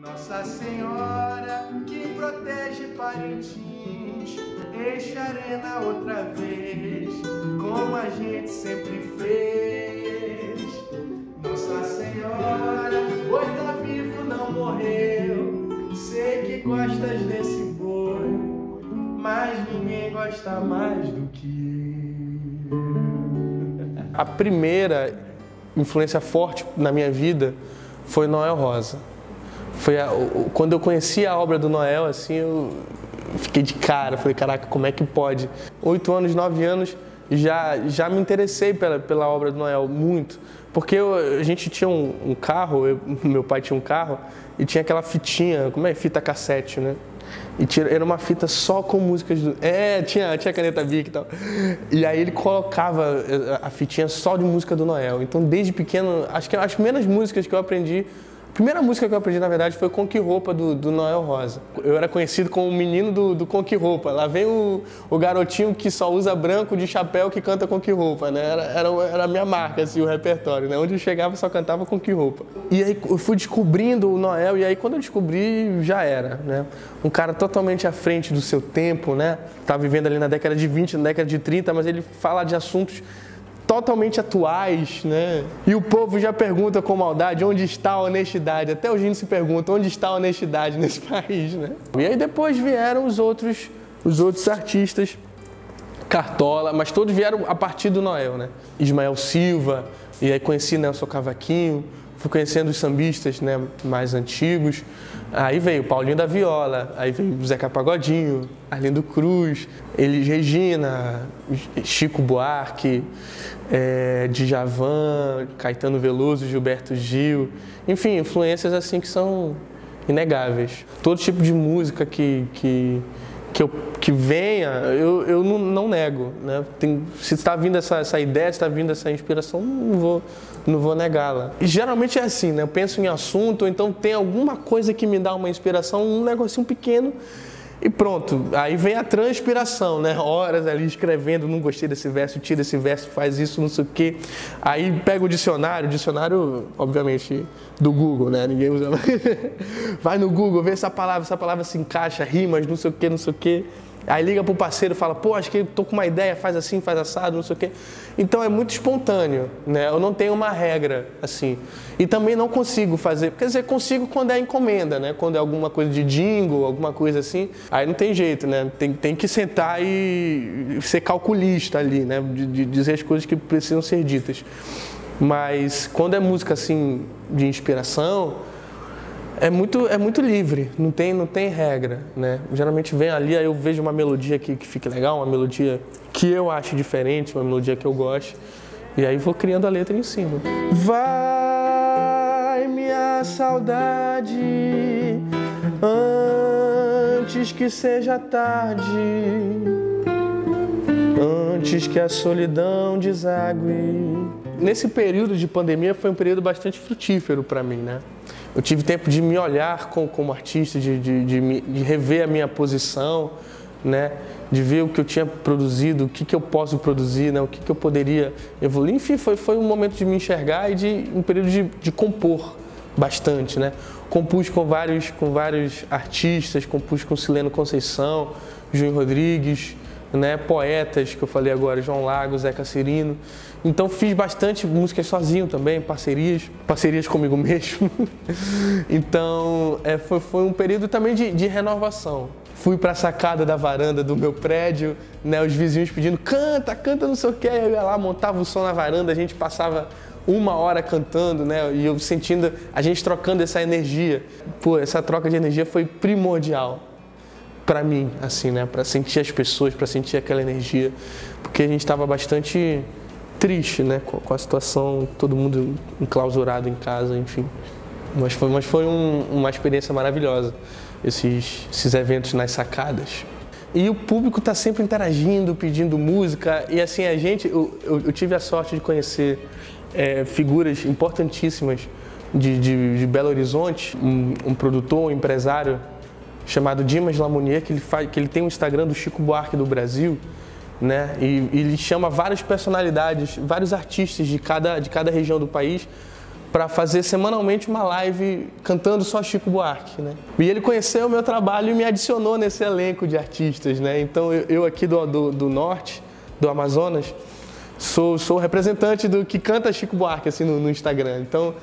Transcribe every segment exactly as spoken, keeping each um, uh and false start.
Nossa Senhora que protege Parintins, enche a arena outra vez, como a gente sempre fez. Nossa Senhora, hoje tá vivo, não morreu. Sei que gostas desse boi, mas ninguém gosta mais do que eu. A primeira influência forte na minha vida foi Noel Rosa. Foi a, quando eu conheci a obra do Noel, assim, eu fiquei de cara, falei, caraca, como é que pode? Oito anos, nove anos, já, já me interessei pela, pela obra do Noel, muito. Porque eu, a gente tinha um, um carro, eu, meu pai tinha um carro, e tinha aquela fitinha, como é? Fita cassete, né? E tinha, era uma fita só com músicas do... É, tinha, tinha caneta Bic e tal. E aí ele colocava a fitinha só de música do Noel. Então, desde pequeno, acho que as primeiras músicas que eu aprendi... A primeira música que eu aprendi, na verdade, foi Com Que Roupa, do, do Noel Rosa. Eu era conhecido como o menino do, do Com Que Roupa. Lá vem o, o garotinho que só usa branco de chapéu que canta Com Que Roupa, né? Era, era, era a minha marca, assim, o repertório, né? Onde eu chegava só cantava Com Que Roupa. E aí eu fui descobrindo o Noel, e aí quando eu descobri, já era, né? Um cara totalmente à frente do seu tempo, né? Tá vivendo ali na década de vinte, na década de trinta, mas ele fala de assuntos totalmente atuais, né? E o povo já pergunta com maldade onde está a honestidade. Até hoje a gente se pergunta onde está a honestidade nesse país, né? E aí depois vieram os outros, os outros artistas, Cartola, mas todos vieram a partir do Noel, né? Ismael Silva, e aí conheci Nelson Cavaquinho, fui conhecendo os sambistas, né, mais antigos. Aí veio Paulinho da Viola, aí veio Zeca Pagodinho, Arlindo Cruz, Elis Regina, Chico Buarque, é, Djavan, Caetano Veloso, Gilberto Gil. Enfim, influências assim que são inegáveis. Todo tipo de música que, que, que, eu, que venha, eu, eu não, não nego, né? Tem, se está vindo essa, essa ideia, se está vindo essa inspiração, não vou... não vou negá-la. E geralmente é assim, né? Eu penso em assunto, ou então tem alguma coisa que me dá uma inspiração, um negocinho pequeno, e pronto. Aí vem a transpiração, né? Horas ali escrevendo, não gostei desse verso, tira esse verso, faz isso, não sei o quê. Aí pega o dicionário, o dicionário, obviamente, do Google, né? Ninguém usa. Vai no Google, vê essa palavra, essa palavra se encaixa, rimas, não sei o quê, não sei o quê. Aí liga pro parceiro e fala, pô, acho que tô com uma ideia, faz assim, faz assado, não sei o quê. Então é muito espontâneo, né? Eu não tenho uma regra, assim. E também não consigo fazer, quer dizer, consigo quando é encomenda, né? Quando é alguma coisa de jingle, alguma coisa assim, aí não tem jeito, né? Tem, tem que sentar e ser calculista ali, né? De, de dizer as coisas que precisam ser ditas. Mas quando é música, assim, de inspiração... É muito, é muito livre, não tem, não tem regra, né? Geralmente vem ali, aí eu vejo uma melodia que, que fique legal, uma melodia que eu acho diferente, uma melodia que eu gosto, e aí vou criando a letra em cima. Vai, minha saudade, antes que seja tarde, antes que a solidão desague. Nesse período de pandemia foi um período bastante frutífero para mim, né? Eu tive tempo de me olhar como, como artista, de, de, de, de rever a minha posição, né? De ver o que eu tinha produzido, o que, que eu posso produzir, né? O que, que eu poderia evoluir. Enfim, foi, foi um momento de me enxergar e de um período de, de compor bastante, né? Compus com vários, com vários artistas, compus com Sileno Conceição, Júnior Rodrigues, né? Poetas, que eu falei agora, João Lagos, Zeca Cirino. Então fiz bastante músicas sozinho também, parcerias, parcerias comigo mesmo. Então é, foi, foi um período também de, de renovação. Fui para a sacada da varanda do meu prédio, né, os vizinhos pedindo, canta, canta, não sei o que. Eu ia lá, montava o som na varanda, a gente passava uma hora cantando, né, e eu sentindo, a gente trocando essa energia. Pô, essa troca de energia foi primordial para mim, assim, né, para sentir as pessoas, para sentir aquela energia, porque a gente estava bastante triste, né, com, com a situação, todo mundo enclausurado em casa, enfim. Mas foi, mas foi um, uma experiência maravilhosa, esses, esses eventos nas sacadas. E o público está sempre interagindo, pedindo música, e assim, a gente, eu, eu, eu tive a sorte de conhecer é, figuras importantíssimas de, de, de Belo Horizonte, um, um produtor, um empresário chamado Dimas Lamounier, que ele, faz, que ele tem um Instagram do Chico Buarque do Brasil, né? E, e ele chama várias personalidades, vários artistas de cada, de cada região do país para fazer semanalmente uma live cantando só Chico Buarque, né? E ele conheceu o meu trabalho e me adicionou nesse elenco de artistas, né? Então eu, eu aqui do, do, do norte, do Amazonas, sou, sou representante do que canta Chico Buarque assim no, no Instagram. Então,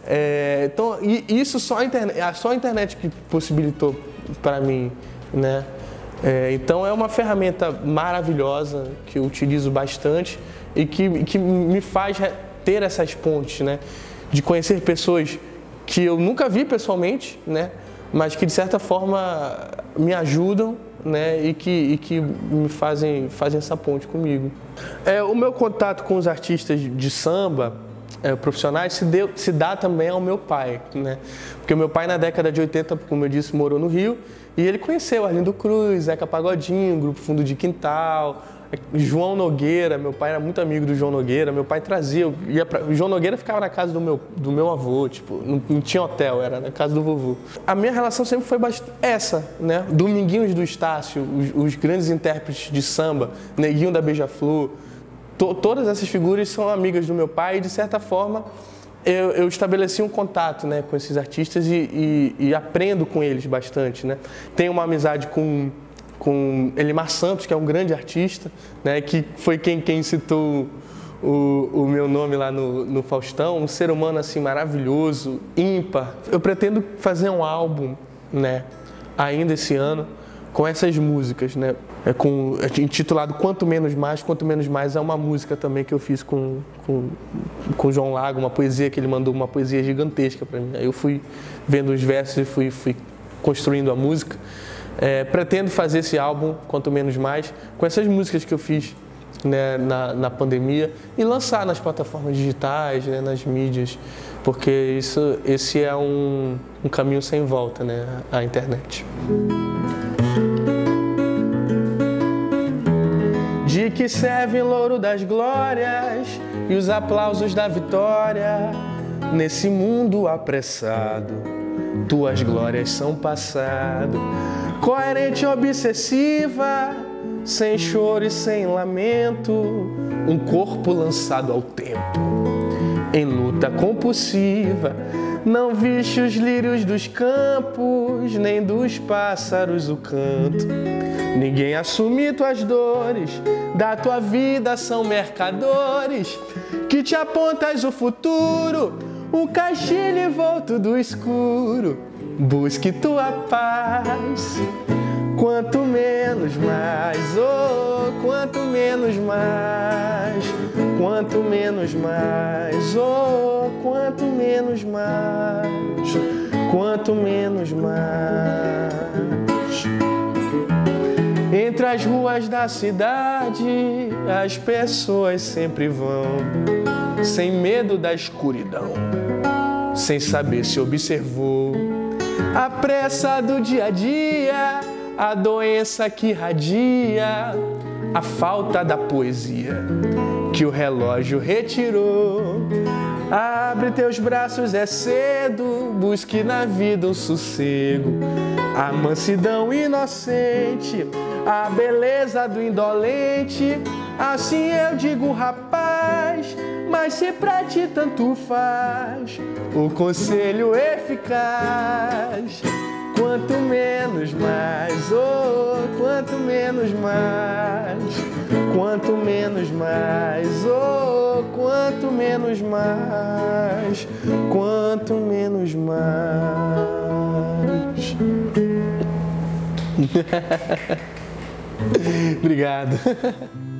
é, então e isso só a internet, só a internet que possibilitou para mim, né? É, então é uma ferramenta maravilhosa que eu utilizo bastante e que, que me faz ter essas pontes, né? De conhecer pessoas que eu nunca vi pessoalmente, né? Mas que de certa forma me ajudam, né? E que, e que me fazem, fazem essa ponte comigo. É, o meu contato com os artistas de samba é, profissionais se, deu, se dá também ao meu pai, né? Porque o meu pai na década de oitenta, como eu disse, morou no Rio e ele conheceu Arlindo Cruz, Zeca Pagodinho, Grupo Fundo de Quintal, João Nogueira. Meu pai era muito amigo do João Nogueira. Meu pai trazia, ia pra, o João Nogueira ficava na casa do meu, do meu avô, tipo, não, não tinha hotel, era na casa do vovô. A minha relação sempre foi bastante essa, né? Dominguinhos do Estácio, os, os grandes intérpretes de samba, Neguinho da Beija-Flor, to, todas essas figuras são amigas do meu pai e, de certa forma, eu, eu estabeleci um contato, né, com esses artistas e, e, e aprendo com eles bastante, né? Tenho uma amizade com com Elimar Santos, que é um grande artista, né, que foi quem, quem citou o, o meu nome lá no, no Faustão, um ser humano assim maravilhoso, ímpar. Eu pretendo fazer um álbum, né, ainda esse ano, com essas músicas, né, é com, é intitulado Quanto Menos Mais. Quanto Menos Mais é uma música também que eu fiz com com, com o João Lago, uma poesia que ele mandou, uma poesia gigantesca para mim. Aí eu fui vendo os versos e fui, fui construindo a música. É, pretendo fazer esse álbum, Quanto Menos Mais, com essas músicas que eu fiz, né, na, na pandemia e lançar nas plataformas digitais, né, nas mídias, porque isso, esse é um, um caminho sem volta, né, a internet. De que serve o louro das glórias e os aplausos da vitória nesse mundo apressado? Tuas glórias são passado. Coerente e obsessiva, sem choro e sem lamento, um corpo lançado ao tempo, em luta compulsiva. Não viste os lírios dos campos, nem dos pássaros o canto. Ninguém assume tuas dores, da tua vida são mercadores, que te apontas o futuro, um caixilho volto do escuro. Busque tua paz, quanto menos mais, oh, quanto menos mais, quanto menos mais, oh, quanto menos mais, quanto menos mais. Entre as ruas da cidade, as pessoas sempre vão, sem medo da escuridão, sem saber se observou a pressa do dia a dia, a doença que radia, a falta da poesia que o relógio retirou. Abre teus braços, é cedo, busque na vida um sossego, a mansidão inocente, a beleza do indolente. Assim eu digo, rapaz, mas se pra ti tanto faz, o conselho eficaz. Quanto menos mais, oh, quanto menos mais, quanto menos mais, oh, quanto menos mais, quanto menos mais. Obrigado.